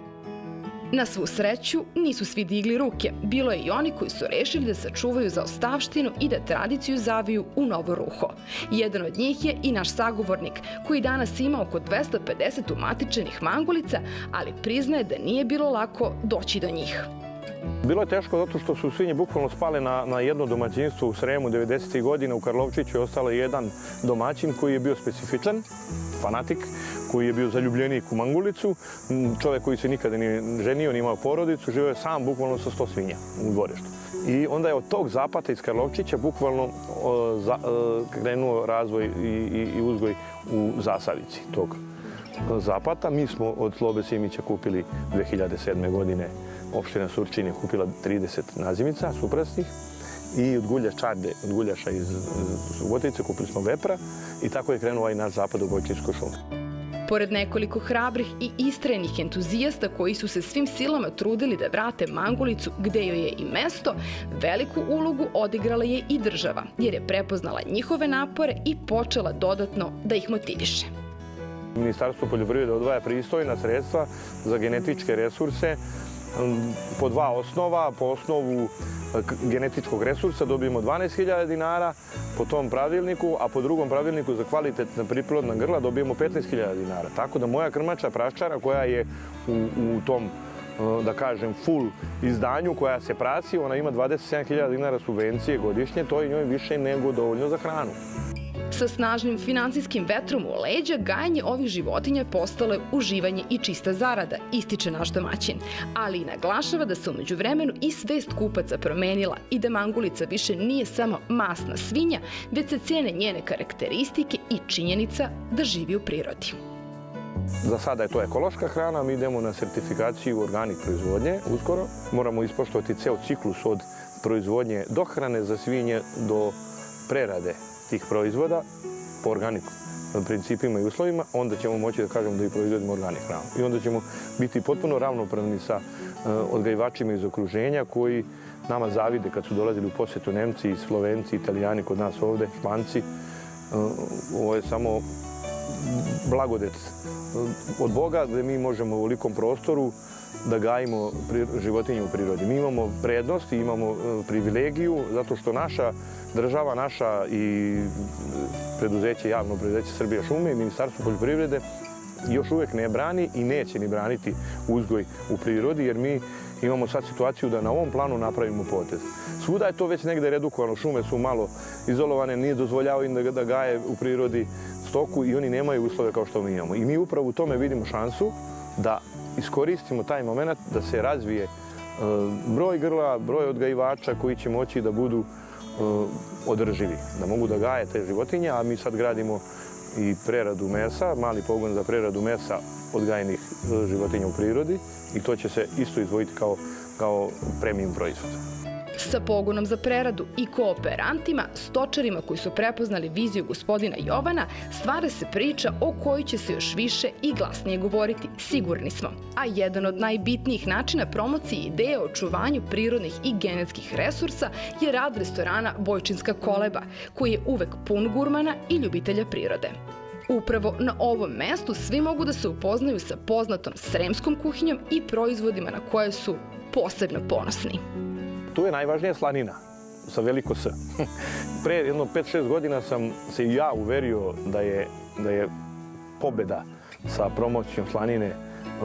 Na svu sreću, nisu svi digli ruke. Bilo je i oni koji su rešili da sačuvaju zaostavštinu i da tradiciju zaviju u novo ruho. Jedan od njih je i naš sagovornik, koji danas ima oko dvesta pedeset umatičenih mangulica, ali priznaje da nije bilo lako doći do njih. Bilo je teško zato što su svinje bukvalno spale na, na jedno domaćinstvo u Sremu devedesetih godina. U Karlovčiću je ostao jedan domaćin koji je bio specifičan, fanatik, koji je bio zaljubljenik u mangulicu, čovjek koji se nikada nije ženio, nije imao porodicu, živio je sam bukvalno sa sto svinja u dvorištu. I onda je od tog zapata iz Karlovčića bukvalno o, za, o, krenuo razvoj i, i, i uzgoj u zasavici tog zapata. Mi smo od Slobe Simića kupili dve hiljade sedme. godine, opština Surčin je kupila trideset nazimica suprasnih i od gulja Čarde, od guljaša iz Subotice kupili smo vepra i tako je krenuo ovaj naš zapad u Gojčinskoj šumi. Pored nekoliko hrabrih i istrajnih entuzijasta koji su se svim silama trudili da vrate mangulicu gde joj je i mesto, veliku ulogu odigrala je i država, jer je prepoznala njihove napore i počela dodatno da ih motiviše. Ministarstvo poljoprivrede odvaja pristojna sredstva za genetičke resurse po dva osnova. Po osnovu genetičkog resursa dobijemo dvanaest hiljada dinara po tom pravilniku, a po drugom pravilniku za kvalitetna priplodna grla dobijemo petnaest hiljada dinara. Tako da moja krmača praščara koja je u, u tom, da kažem, full izdanju koja se prasi, ona ima dvadeset sedam hiljada dinara subvencije godišnje, to je njoj više nego dovoljno za hranu. Sa snažnim finansijskim vetrom u leđa, gajanje ovih životinja postalo je uživanje i čista zarada, ističe naš domaćin. Ali i naglašava da se umeđu vremenu i svest kupaca promenila i da mangulica više nije samo masna svinja, već se cijene njene karakteristike i činjenica da živi u prirodi. Za sada je to ekološka hrana, mi idemo na sertifikaciju organik proizvodnje uskoro. Moramo ispoštovati ceo ciklus od proizvodnje dohrane za svinje do prerade tih proizvoda po organiku principima i uslovima, onda ćemo moći da kažemo da i proizvodimo organik hranu. I onda ćemo biti potpuno ravnopravni sa odgajivačima iz okruženja koji nama zavide kad su dolazili u posjetu Nemci, Slovenci, Italijani kod nas ovde, Španci. Ovo je samo blagodet od Boga gde mi možemo u ovolikom prostoru da gajimo životinje u prirodi. Mi imamo prednost i imamo privilegiju zato što naša država, naša i preduzeće, javno preduzeće Srbija šume i Ministarstvo poljoprivrede još uvek ne brani i neće ni braniti uzgoj u prirodi, jer mi imamo sad situaciju da na ovom planu napravimo potez. Svuda je to već negde redukovano, šume su malo izolovane, nije dozvoljavao im da gaje u prirodi stoku i oni nemaju uslove kao što mi imamo. I mi upravo u tome vidimo šansu da iskoristimo taj moment da se razvije broj grla, broj odgajivača koji će moći da budu održivi, da mogu da gaje te životinje, a mi sad gradimo i preradu mesa, mali pogon za preradu mesa odgajenih životinja u prirodi i to će se isto izdvojiti kao, kao premium proizvod. Sa pogonom za preradu i kooperantima, stočarima koji su prepoznali viziju gospodina Jovana, stvara se priča o kojoj će se još više i glasnije govoriti, sigurni smo. A jedan od najbitnijih načina promocije ideje o očuvanju prirodnih i genetskih resursa je rad restorana Bojčinska koleba, koji je uvek pun gurmana i ljubitelja prirode. Upravo na ovom mestu svi mogu da se upoznaju sa poznatom sremskom kuhinjom i proizvodima na koje su posebno ponosni. Tu je najvažnija slanina, sa veliko S. Pre jedno pet šest godina sam se i ja uverio da je, da je pobeda sa promocijom slanine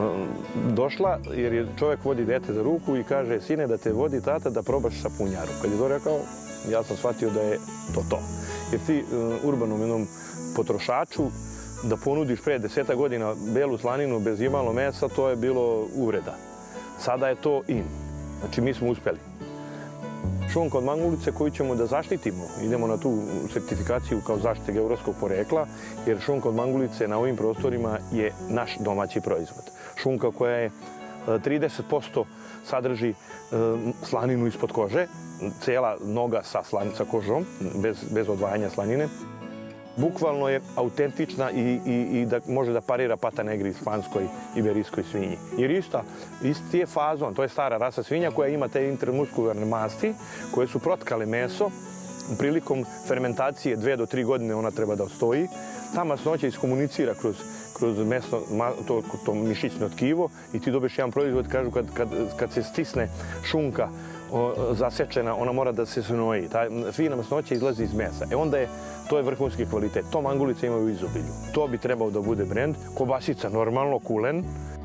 došla, jer je čovjek vodi dete za ruku i kaže: sine, da te vodi tata da probaš sapunjaru. Kad je to rekao, ja sam shvatio da je to to. Jer ti urbanom jednom potrošaču da ponudiš pre deseta godina belu slaninu bez imalo mesa, to je bilo uvreda. Sada je to in. Znači, mi smo uspeli. Šunka od mangulice koju ćemo da zaštitimo. Idemo na tu sertifikaciju kao zaštite geografskog porekla, jer šunka od mangulice na ovim prostorima je naš domaći proizvod. Šunka koja je trideset posto sadrži slaninu ispod kože, cela noga sa slanica kožom, bez, bez odvajanja slanine. Bukvalno je autentična i, i, i da može da parira pata negri španskoj i iberijskoj svinji. Jer ista, isti je fazon, to je stara rasa svinja koja ima te intermuskularne masti koje su protkale meso. Prilikom fermentacije dve do tri godine ona treba da stoji. Ta masnoća iskomunicira kroz, kroz mesno, to, to mišićno tkivo i ti dobiješ jedan proizvod, kažu kad, kad, kad se stisne šunka o, zasečena, ona mora da se snoji. Ta fina masnoća izlazi iz mesa. E onda je, to je vrhunski kvalitet. To mangulice imaju u izobilju. To bi trebao da bude brend. Kobasica normalno, kulen.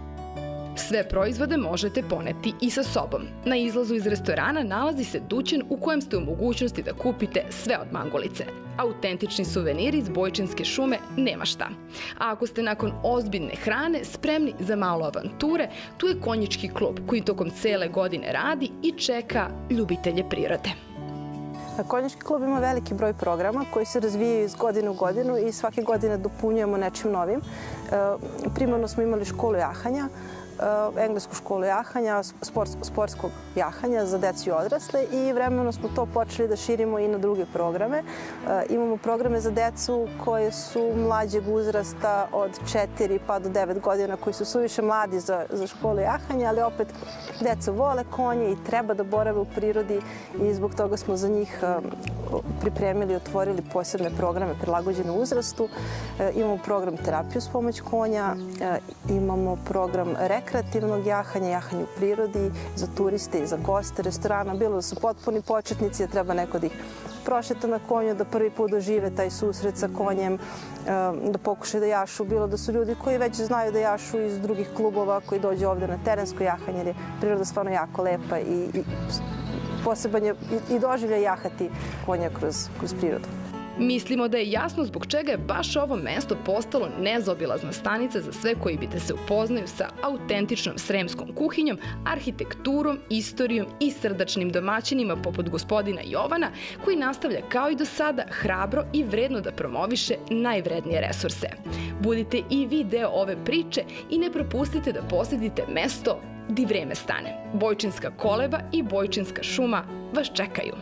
Sve proizvode možete poneti i sa sobom. Na izlazu iz restorana nalazi se dućan u kojem ste u mogućnosti da kupite sve od mangulice. Autentični suveniri iz Bojčinske šume nema šta. A ako ste nakon ozbiljne hrane spremni za malo avanture, tu je konjički klub koji tokom cele godine radi i čeka ljubitelje prirode. Konjički klub ima veliki broj programa koji se razvijaju iz godine u godinu i svake godine dopunjujemo nečim novim. Primarno smo imali školu jahanja, englesku školu jahanja, sportskog jahanja za decu i odrasle i vremenom smo to počeli da širimo i na druge programe. Imamo programe za decu koje su mlađeg uzrasta od četiri pa do devet godina koji su suviše mladi za, za školu jahanja, ali opet deca vole konje i treba da borave u prirodi i zbog toga smo za njih pripremili i otvorili posebne programe prilagođene uzrastu. Imamo program terapiju s pomoć konja, imamo program rekreativnog jahanja, jahanja u prirodi za turiste i za goste restorana. Bilo da su potpuni početnici, da treba neko da ih prošeta na konju, da prvi put dožive taj susret sa konjem, da pokušaju da jašu. Bilo da su ljudi koji već znaju da jašu iz drugih klubova, koji dođu ovde na terensko jahanje, jer je priroda stvarno jako lepa i, i poseban je i doživlja jahati konja kroz, kroz prirodu. Mislimo da je jasno zbog čega je baš ovo mesto postalo nezaobilazna stanica za sve koji bi da se upoznaju sa autentičnom sremskom kuhinjom, arhitekturom, istorijom i srdačnim domaćinima poput gospodina Jovana, koji nastavlja kao i do sada hrabro i vredno da promoviše najvrednije resurse. Budite i vi deo ove priče i ne propustite da posjetite mesto di vreme stane. Bojčinska koleba i Bojčinska šuma vas čekaju.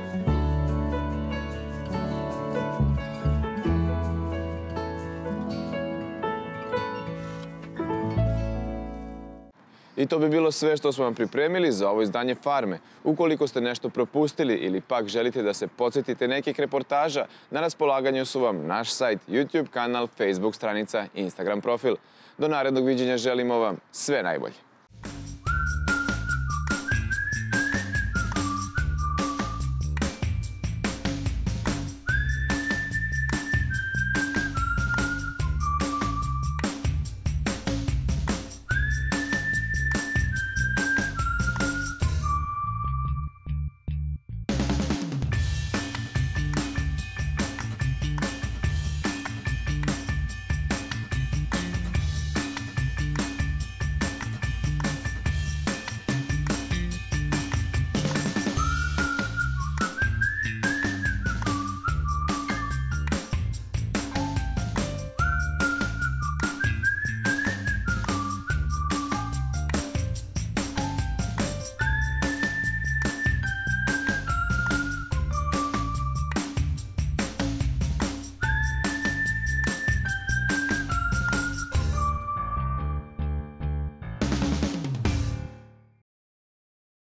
I to bi bilo sve što smo vam pripremili za ovo izdanje Farme. Ukoliko ste nešto propustili ili pak želite da se podsjetite nekih reportaža, na raspolaganju su vam naš sajt, YouTube kanal, Facebook stranica i Instagram profil. Do narednog viđenja želimo vam sve najbolje.